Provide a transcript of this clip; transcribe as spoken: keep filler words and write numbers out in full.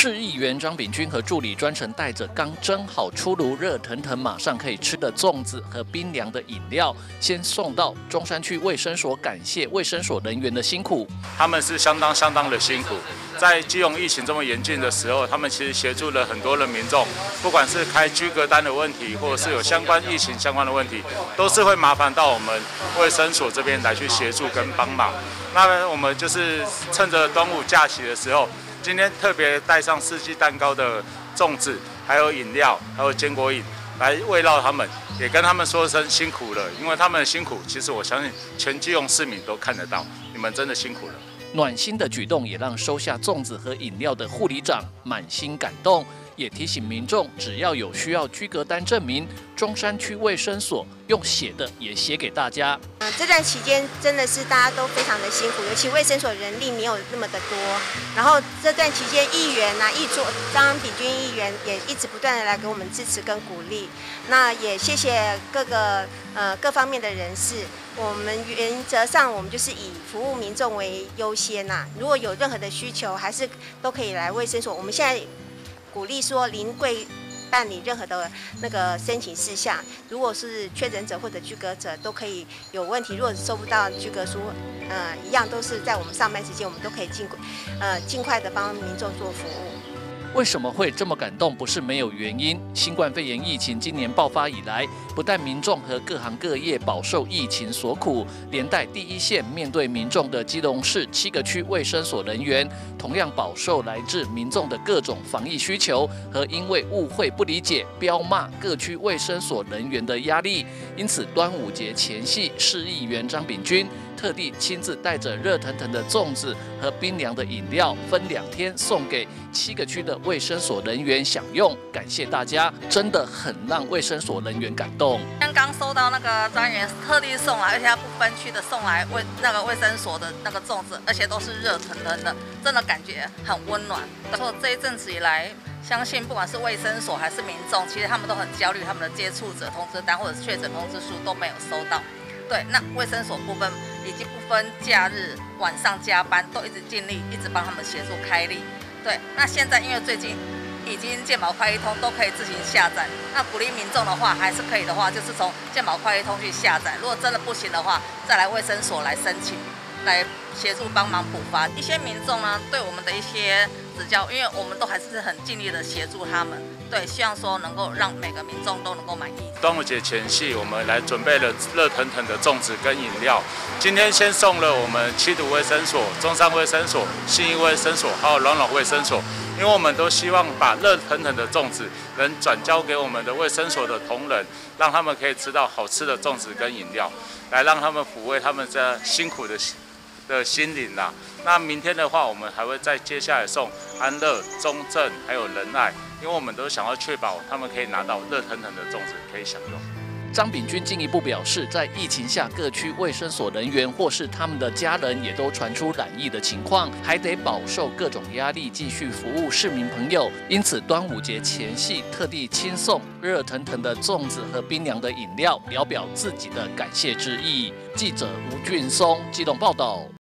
市议员张炳君和助理专程带着刚蒸好出炉、热腾腾、马上可以吃的粽子和冰凉的饮料，先送到中山区卫生所，感谢卫生所人员的辛苦。 他们是相当相当的辛苦，在基隆疫情这么严峻的时候，他们其实协助了很多的民众，不管是开居隔单的问题，或者是有相关疫情相关的问题，都是会麻烦到我们卫生所这边来去协助跟帮忙。那我们就是趁着端午假期的时候，今天特别带上四季蛋糕的粽子，还有饮料，还有坚果饮来慰劳他们，也跟他们说声辛苦了，因为他们的辛苦，其实我相信全基隆市民都看得到，你们真的辛苦了。 暖心的举动也让收下粽子和饮料的护理长满心感动，也提醒民众，只要有需要居隔单证明，中山区卫生所用写的也写给大家。 呃，这段期间真的是大家都非常的辛苦，尤其卫生所人力没有那么的多。然后这段期间，议员呐、啊，议座张炳君议员也一直不断的来给我们支持跟鼓励。那也谢谢各个呃各方面的人士。我们原则上，我们就是以服务民众为优先呐、啊。如果有任何的需求，还是都可以来卫生所。我们现在鼓励说临柜办理任何的那个申请事项，如果是确诊者或者居隔者都可以有问题，如果收不到居隔书，呃，一样都是在我们上班时间，我们都可以尽呃尽快的帮民众做服务。 为什么会这么感动？不是没有原因。新冠肺炎疫情今年爆发以来，不但民众和各行各业饱受疫情所苦，连带第一线面对民众的基隆市七个区卫生所人员，同样饱受来自民众的各种防疫需求和因为误会不理解、彪骂各区卫生所人员的压力。因此，端午节前夕，市议员张炳君特地亲自带着热腾腾的粽子和冰凉的饮料，分两天送给七个区的卫生所人员享用，感谢大家，真的很让卫生所人员感动。 刚刚收到那个专员特地送来，而且他不分区的送来卫那个卫生所的那个粽子，而且都是热腾腾的，真的感觉很温暖。说这一阵子以来，相信不管是卫生所还是民众，其实他们都很焦虑，他们的接触者通知单或者是确诊通知书都没有收到。对，那卫生所部分以及不分假日、晚上加班，都一直尽力，一直帮他们协助开立。对，那现在因为最近已经健保快一通都可以自行下载，那鼓励民众的话，还是可以的话，就是从健保快一通去下载。如果真的不行的话，再来卫生所来申请，来协助帮忙补发。一些民众呢，对我们的一些指教，因为我们都还是很尽力的协助他们。对，希望说能够让每个民众都能够满意。 端午节前夕，我们来准备了热腾腾的粽子跟饮料。今天先送了我们七堵卫生所、中山卫生所、信义卫生所，还有朗朗卫生所，因为我们都希望把热腾腾的粽子能转交给我们的卫生所的同仁，让他们可以吃到好吃的粽子跟饮料，来让他们抚慰他们这辛苦的的心灵啦。那明天的话，我们还会再接下来送安乐、中正还有仁爱，因为我们都想要确保他们可以拿到热腾腾的粽子可以享用。 张炳君进一步表示，在疫情下，各区卫生所人员或是他们的家人也都传出染疫的情况，还得饱受各种压力，继续服务市民朋友。因此，端午节前夕特地亲送热腾腾的粽子和冰凉的饮料，聊表自己的感谢之意。记者吴俊松基隆报道。